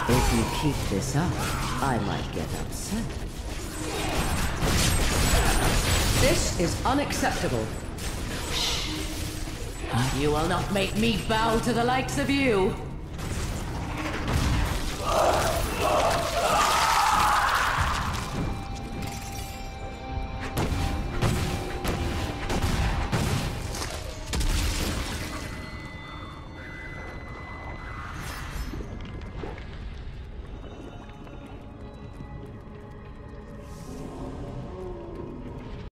If you keep this up, I might get upset. This is unacceptable. You will not make me bow to the likes of you.